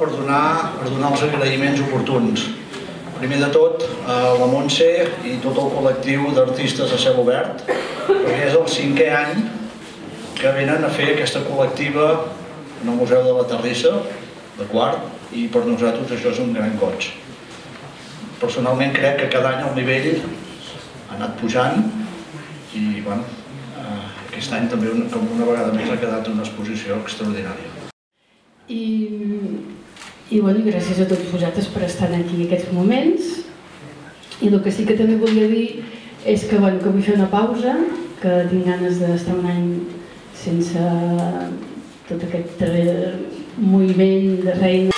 per donar els agraïments oportuns. Primer de tot, a la Montse i tot el col·lectiu d'artistes a cel obert, perquè és el 5è any que venen a fer aquesta col·lectiva en el Museu de la Terrissa, de Quart, i per nosaltres això és un gran goig. Personalment crec que cada any el nivell ha anat pujant i aquest any també com una vegada més ha quedat una exposició extraordinària. I gràcies a tots vosaltres per estar aquí en aquests moments. I el que sí que també volia dir és que vull fer una pausa, que tinc ganes d'estar un any sense tot aquest moviment de feina